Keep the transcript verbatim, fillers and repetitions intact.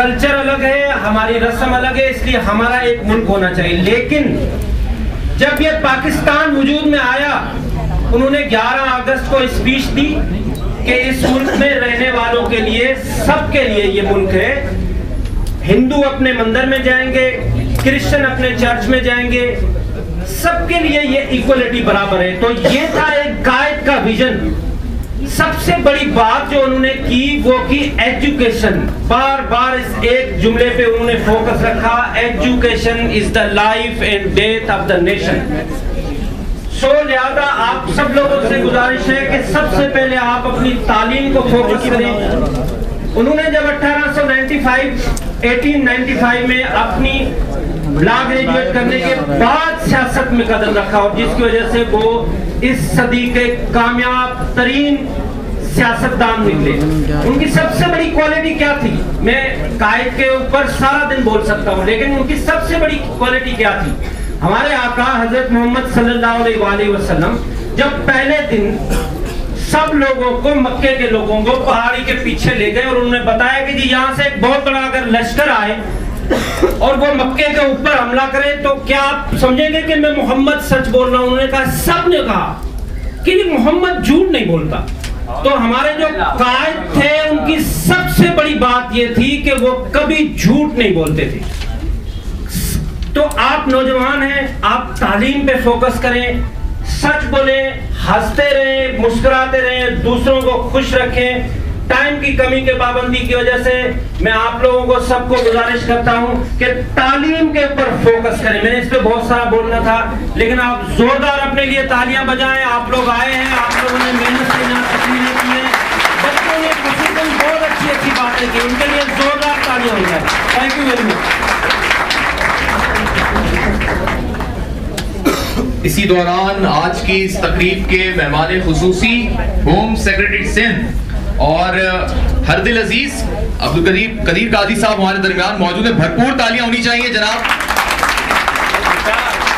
Culture अलग है, हमारी रस्म अलग है, इसलिए हमारा एक मुल्क होना चाहिए। लेकिन जब ये पाकिस्तान वजूद में आया, उन्होंने ग्यारह अगस्त को स्पीच दी कि इस मुल्क में रहने वालों के लिए, सबके लिए ये मुल्क है। हिंदू अपने मंदिर में जाएंगे, क्रिश्चियन अपने चर्च में जाएंगे, सबके लिए ये इक्वलिटी बराबर है। तो ये था एक कायद का विजन। सबसे बड़ी बात जो उन्होंने की वो की एजुकेशन। बार बार इस एक जुमले पे उन्होंने फोकस रखा, education is the life and death of the nation. So लिहाजा आप सब लोगों से गुजारिश है कि सबसे पहले आप अपनी तालीम को फोकस करें। उन्होंने जब अठारह सौ पचासी में अपनी लॉ ग्रेजुएट करने के बाद सियासत में कदम रखा और जिसकी वजह से वो इस सदी के कामयाब तरीन सियासतदान निकले। उनकी सबसे बड़ी क्वालिटी क्या थी? मैं कायद के ऊपर सारा दिन बोल सकता हूँ, लेकिन उनकी सबसे बड़ी क्वालिटी क्या थी? हमारे आका हजरत मोहम्मद सल्लल्लाहु अलैहि वसल्लम जब पहले दिन सब लोगों को, मक्के के लोगों को पहाड़ी के पीछे ले गए और उन्होंने बताया कि जी यहाँ से एक बहुत बड़ा अगर लश्कर आए और वो मक्के के ऊपर हमला करे तो क्या आप समझेंगे कि मैं मोहम्मद सच बोल रहा हूं? उन्होंने कहा, सब ने कहा कि मोहम्मद झूठ नहीं बोलता। तो हमारे जो कायद थे उनकी सबसे बड़ी बात ये थी कि वो कभी झूठ नहीं बोलते थे। तो आप नौजवान हैं, आप तालीम पे फोकस करें, सच बोले, हंसते रहें, मुस्कुराते रहें, दूसरों को खुश रखें। टाइम की कमी के पाबंदी की वजह से मैं आप लोगों को सबको गुजारिश करता हूं कि तालीम के ऊपर फोकस करें। मैंने इस पे बहुत सारा बोलना था, लेकिन आप जोरदार अपने लिए तालियां बजाएं। आप लोग आए हैं, आप लोगों ने मेहनत से यहाँ तस्वीरें की हैं, बच्चों ने खुसूसन बहुत अच्छी अच्छी बातें की, उनके लिए जोरदार तालियां हो जाए। Thank you very much. इसी दौरान आज की इस तकरीब के मेहमान खुसूसी होम सेक्रेटरी सिंध और हरदिल अजीज अब्दुल करीम कदीर काजी साहब हमारे दरमियान मौजूद है। भरपूर तालियां होनी चाहिए जनाब।